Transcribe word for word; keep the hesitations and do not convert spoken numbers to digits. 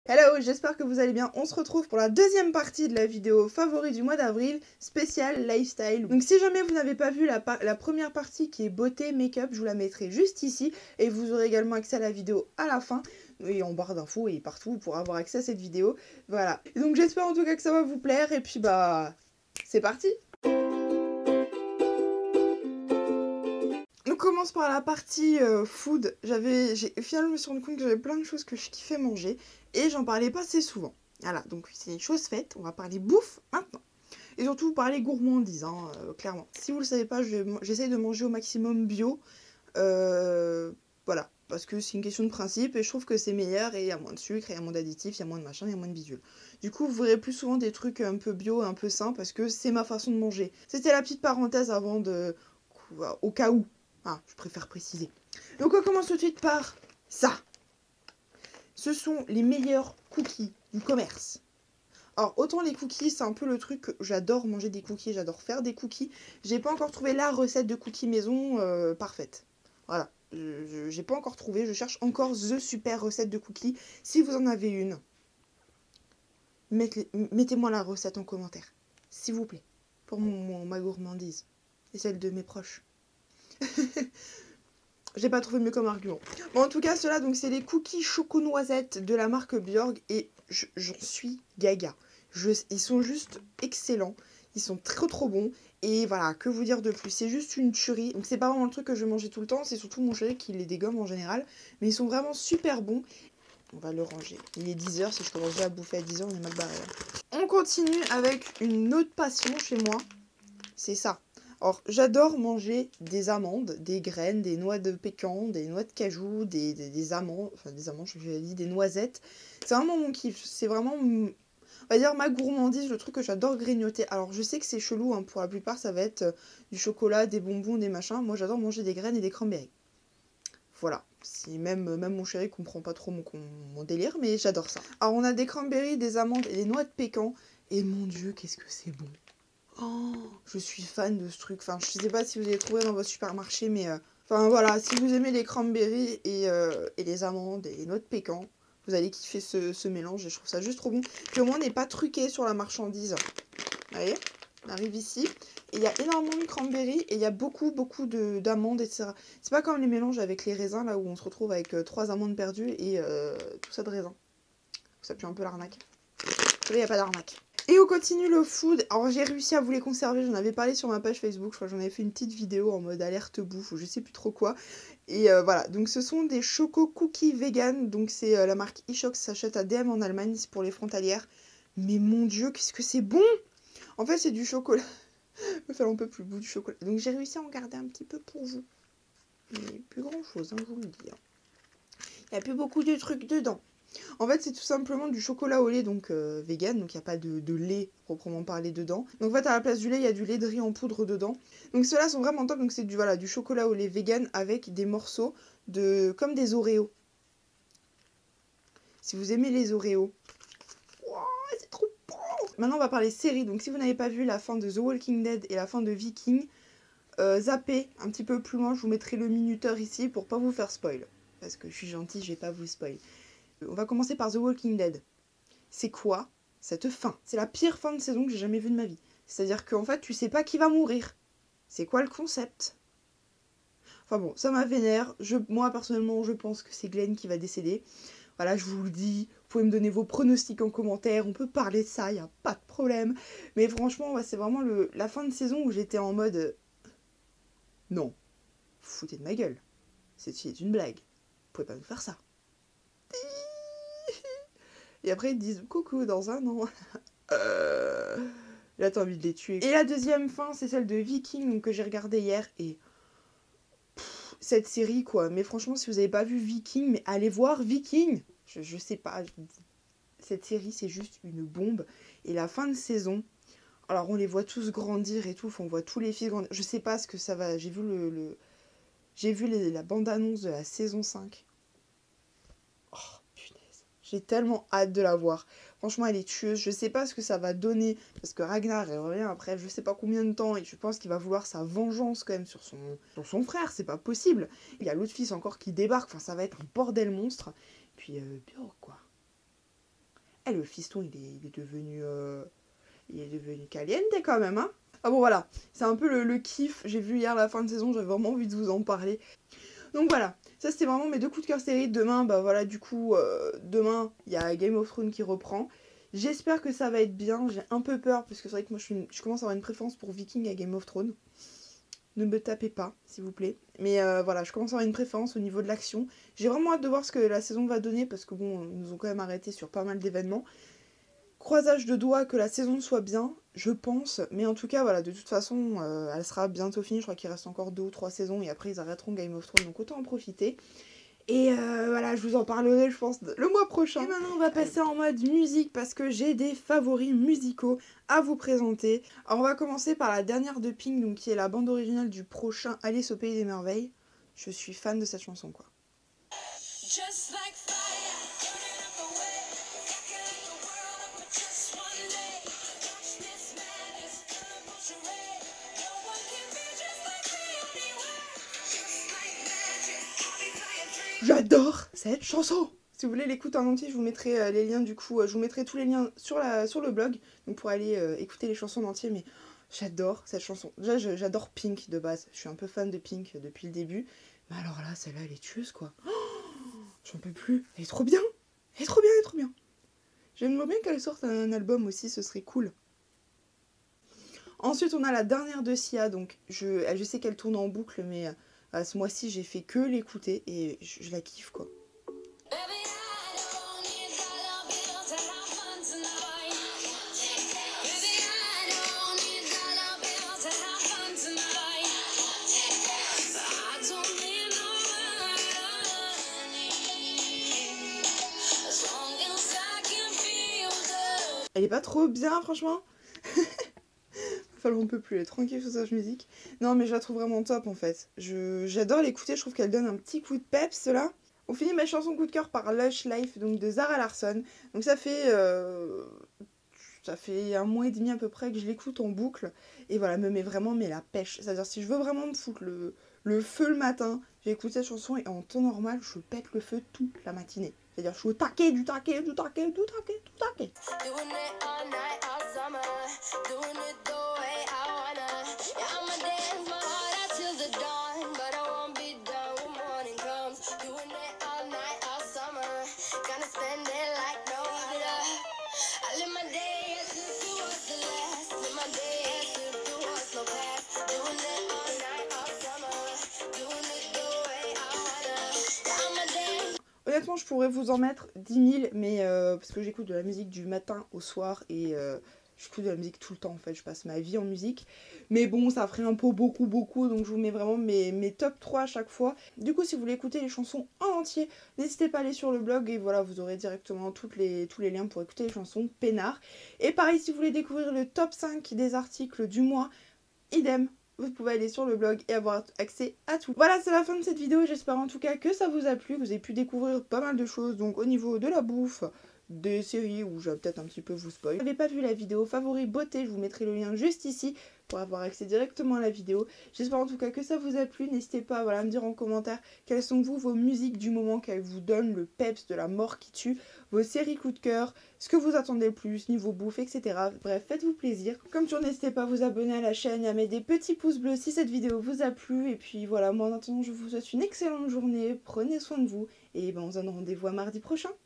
Hello, j'espère que vous allez bien. On se retrouve pour la deuxième partie de la vidéo favori du mois d'avril, spécial lifestyle. Donc si jamais vous n'avez pas vu la, la première partie qui est beauté, make-up, je vous la mettrai juste ici. Et vous aurez également accès à la vidéo à la fin, et en barre d'infos et partout pour avoir accès à cette vidéo. Voilà. Donc j'espère en tout cas que ça va vous plaire, et puis bah, c'est parti. On commence par la partie euh, food. J'avais, j'ai finalement je me suis rendu compte que j'avais plein de choses que je kiffais manger et j'en parlais pas assez souvent. Voilà, donc c'est une chose faite. On va parler bouffe maintenant. Et surtout parler gourmandise, hein, euh, clairement. Si vous le savez pas, j'essaye de manger au maximum bio. Euh, voilà, parce que c'est une question de principe et je trouve que c'est meilleur et il y a moins de sucre, il y a moins d'additifs, il y a moins de machin, il y a moins de bidules. Du coup, vous verrez plus souvent des trucs un peu bio, un peu sains parce que c'est ma façon de manger. C'était la petite parenthèse avant de... au cas où. Ah, je préfère préciser. Donc on commence tout de suite par ça. Ce sont les meilleurs cookies du commerce. Alors autant les cookies, c'est un peu le truc que j'adore manger des cookies, j'adore faire des cookies. J'ai pas encore trouvé la recette de cookies maison euh, parfaite. Voilà, j'ai pas encore trouvé, je cherche encore the super recette de cookies. Si vous en avez une, mettez-moi la recette en commentaire, s'il vous plaît, pour mon, ma gourmandise et celle de mes proches. J'ai pas trouvé mieux comme argument. Bon, en tout cas, ceux-là, donc c'est les cookies choco-noisettes de la marque Björg et j'en suis gaga. Je, ils sont juste excellents. Ils sont trop trop bons. Et voilà, que vous dire de plus? C'est juste une tuerie. Donc c'est pas vraiment le truc que je vais manger tout le temps. C'est surtout mon chéri qui les dégomme en général. Mais ils sont vraiment super bons. On va le ranger. Il est dix heures. Si je commence déjà à bouffer à dix heures, on est mal barré. On continue avec une autre passion chez moi. C'est ça. Alors, j'adore manger des amandes, des graines, des noix de pécan, des noix de cajou, des, des, des amandes, enfin des amandes, je l'ai dit, des noisettes. C'est vraiment mon kiff. C'est vraiment, on va dire, ma gourmandise, le truc que j'adore grignoter. Alors, je sais que c'est chelou, hein, pour la plupart, ça va être euh, du chocolat, des bonbons, des machins. Moi, j'adore manger des graines et des cranberries. Voilà. Si même, même mon chéri comprend pas trop mon, mon délire, mais j'adore ça. Alors, on a des cranberries, des amandes et des noix de pécan. Et mon Dieu, qu'est-ce que c'est bon! Oh, je suis fan de ce truc. Enfin, je sais pas si vous allez trouver dans votre supermarché, mais... Euh, enfin, voilà, si vous aimez les cranberries et, euh, et les amandes et les noix de pécan, vous allez kiffer ce, ce mélange et je trouve ça juste trop bon. Puis au moins, on n'est pas truqué sur la marchandise. Vous voyez, on arrive ici. Et il y a énormément de cranberries et il y a beaucoup, beaucoup d'amandes, et cetera. C'est pas comme les mélanges avec les raisins, là où on se retrouve avec euh, trois amandes perdues et euh, tout ça de raisin. Ça pue un peu l'arnaque. Là, il n'y a pas d'arnaque. Et on continue le food. Alors j'ai réussi à vous les conserver, j'en avais parlé sur ma page Facebook, je crois que j'en avais fait une petite vidéo en mode alerte bouffe ou je sais plus trop quoi. Et euh, voilà, donc ce sont des choco cookies vegan, donc c'est euh, la marque iShok, ça s'achète à D M en Allemagne, c'est pour les frontalières. Mais mon Dieu, qu'est-ce que c'est bon! En fait c'est du chocolat, me faire un peu plus bout du chocolat. Donc j'ai réussi à en garder un petit peu pour vous. Mais plus grand chose, hein, je vous le dis. Hein. Il n'y a plus beaucoup de trucs dedans. En fait, c'est tout simplement du chocolat au lait, donc euh, vegan, donc il n'y a pas de, de lait proprement parlé dedans. Donc en fait, à la place du lait, il y a du lait de riz en poudre dedans. Donc ceux-là sont vraiment top, donc c'est du, voilà, du chocolat au lait vegan avec des morceaux de comme des Oreos. Si vous aimez les Oreos, wow, c'est trop bon! Maintenant, on va parler série, donc si vous n'avez pas vu la fin de The Walking Dead et la fin de Viking, euh, zappez un petit peu plus loin, je vous mettrai le minuteur ici pour pas vous faire spoil. Parce que je suis gentille, je vais pas vous spoil. On va commencer par The Walking Dead. C'est quoi cette fin? C'est la pire fin de saison que j'ai jamais vue de ma vie. C'est-à-dire qu'en fait, tu sais pas qui va mourir. C'est quoi le concept? Enfin bon, ça m'a vénère. Je, moi, personnellement, je pense que c'est Glenn qui va décéder. Voilà, je vous le dis. Vous pouvez me donner vos pronostics en commentaire. On peut parler de ça, il n'y a pas de problème. Mais franchement, ouais, c'est vraiment le, la fin de saison où j'étais en mode... Euh, non, vous foutez de ma gueule. C'est une blague. Vous pouvez pas nous faire ça. Et après, ils disent coucou dans un an. euh... Là, t'as envie de les tuer. Et la deuxième fin, c'est celle de Viking que j'ai regardée hier. Et pff, cette série, quoi. Mais franchement, si vous n'avez pas vu Viking, mais allez voir Viking. Je, je sais pas. Je... Cette série, c'est juste une bombe. Et la fin de saison, alors on les voit tous grandir et tout. On voit tous les fils grandir. Je sais pas ce que ça va. J'ai vu le, le... j'ai vu les, la bande-annonce de la saison cinq. Oh, punaise. J'ai tellement hâte de la voir. Franchement, elle est tueuse. Je sais pas ce que ça va donner. Parce que Ragnar, il revient après je sais pas combien de temps. Et je pense qu'il va vouloir sa vengeance quand même sur son, sur son frère. C'est pas possible. Il y a l'autre fils encore qui débarque. Enfin, ça va être un bordel monstre. Puis, euh, Björk, quoi. Eh, le fiston, il est, il est devenu... Euh, il est devenu caliente quand même, hein. Ah bon, voilà. C'est un peu le, le kiff. J'ai vu hier la fin de saison, j'avais vraiment envie de vous en parler. Donc voilà. Ça, c'était vraiment mes deux coups de cœur série. Demain, bah voilà, du coup, euh, demain, il y a Game of Thrones qui reprend. J'espère que ça va être bien. J'ai un peu peur, parce que c'est vrai que moi, je, suis une... je commence à avoir une préférence pour Viking à Game of Thrones. Ne me tapez pas, s'il vous plaît. Mais euh, voilà, je commence à avoir une préférence au niveau de l'action. J'ai vraiment hâte de voir ce que la saison va donner, parce que bon, ils nous ont quand même arrêté sur pas mal d'événements. Croisage de doigts que la saison soit bien, je pense. Mais en tout cas, voilà, de toute façon, euh, elle sera bientôt finie. Je crois qu'il reste encore deux ou trois saisons et après ils arrêteront Game of Thrones, donc autant en profiter. Et euh, voilà, je vous en parlerai, je pense, le mois prochain. Et maintenant, on va passer en mode musique parce que j'ai des favoris musicaux à vous présenter. Alors, on va commencer par la dernière de Pink, donc qui est la bande originale du prochain Alice au Pays des Merveilles. Je suis fan de cette chanson, quoi. Just like fire. J'adore cette chanson. Si vous voulez l'écouter en entier, je vous mettrai euh, les liens du coup, euh, je vous mettrai tous les liens sur, la, sur le blog, donc pour aller euh, écouter les chansons en entier, mais j'adore cette chanson. Déjà, j'adore Pink de base, je suis un peu fan de Pink depuis le début, mais alors là, celle-là, elle est tueuse, quoi. Oh, j'en peux plus, elle est trop bien, elle est trop bien, elle est trop bien. J'aimerais bien qu'elle sorte un album aussi, ce serait cool. Ensuite, on a la dernière de Sia, donc je, je sais qu'elle tourne en boucle, mais... Euh, ce mois-ci, j'ai fait que l'écouter et je, je la kiffe, quoi. Elle est pas trop bien, franchement. On peut plus, elle est tranquille sur sa musique. Non, mais je la trouve vraiment top en fait. J'adore l'écouter, je trouve qu'elle donne un petit coup de peps là. On finit ma chanson coup de cœur par Lush Life, donc de Zara Larsson. Donc ça fait euh, ça fait un mois et demi à peu près que je l'écoute en boucle. Et voilà, me met vraiment mais la pêche. C'est-à-dire si je veux vraiment me foutre le, le feu le matin, j'écoute cette chanson et en temps normal, je pète le feu toute la matinée. C'est-à-dire je suis au taquet, du taquet, du taquet, du taquet, du taquet. Honnêtement, je pourrais vous en mettre dix mille, mais euh, parce que j'écoute de la musique du matin au soir et euh, j'écoute de la musique tout le temps en fait, je passe ma vie en musique. Mais bon, ça ferait un peu beaucoup beaucoup, donc je vous mets vraiment mes, mes top trois à chaque fois. Du coup, si vous voulez écouter les chansons en entier, n'hésitez pas à aller sur le blog et voilà, vous aurez directement toutes les, tous les liens pour écouter les chansons peinard. Et pareil, si vous voulez découvrir le top cinq des articles du mois, idem. Vous pouvez aller sur le blog et avoir accès à tout. Voilà, c'est la fin de cette vidéo. J'espère en tout cas que ça vous a plu, que vous avez pu découvrir pas mal de choses. Donc au niveau de la bouffe, des séries où je vais peut-être un petit peu vous spoil. Si vous n'avez pas vu la vidéo favori beauté, je vous mettrai le lien juste ici pour avoir accès directement à la vidéo. J'espère en tout cas que ça vous a plu. N'hésitez pas voilà, à me dire en commentaire quelles sont vous vos musiques du moment, qu'elles vous donnent le peps de la mort qui tue, vos séries coup de cœur, ce que vous attendez le plus, niveau bouffe, et cetera. Bref, faites-vous plaisir. Comme toujours, n'hésitez pas à vous abonner à la chaîne et à mettre des petits pouces bleus si cette vidéo vous a plu. Et puis voilà, moi en attendant, je vous souhaite une excellente journée. Prenez soin de vous et ben, on se donne rendez-vous à mardi prochain.